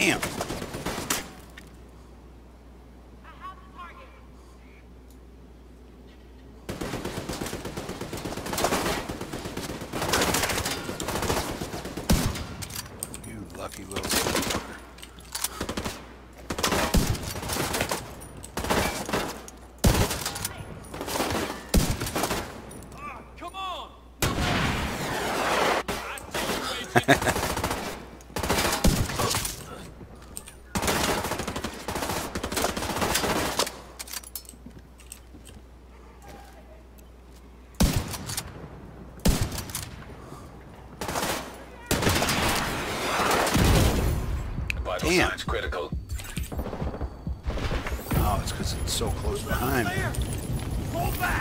Damn. You lucky little motherfucker. Come on! Vital Damn. signs critical. Oh, it's because it's so close behind me. Pull back!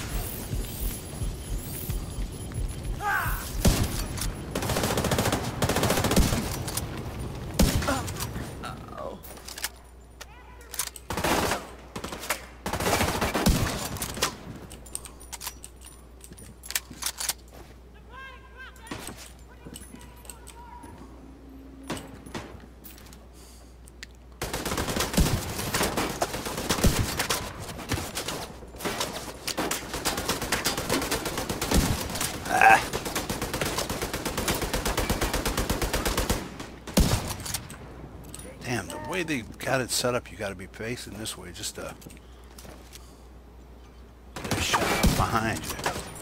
Damn, the way they got it set up, you got to be facing this way just to get a shot up behind you.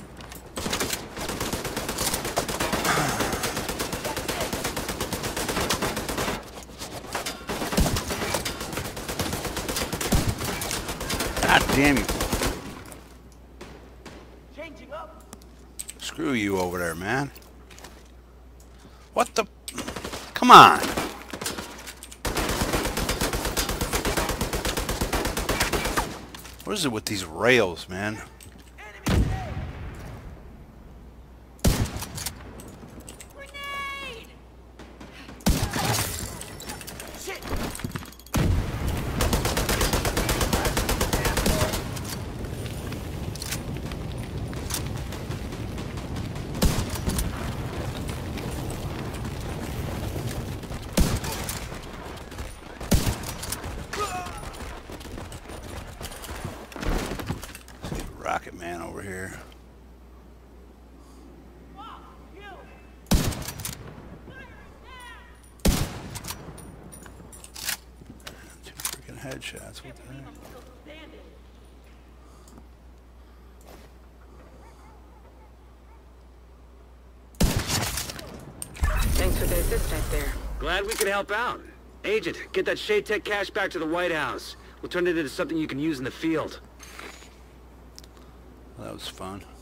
God damn you. Changing up. Screw you over there, man. What the? Come on. What is it with these rails, man? Enemy there. Grenade! Shit! Rocket Man over here. Two freaking headshots. What the heck? Thanks for the assistance there. Glad we could help out. Agent, get that Shade Tech cash back to the White House. We'll turn it into something you can use in the field. Well, that was fun.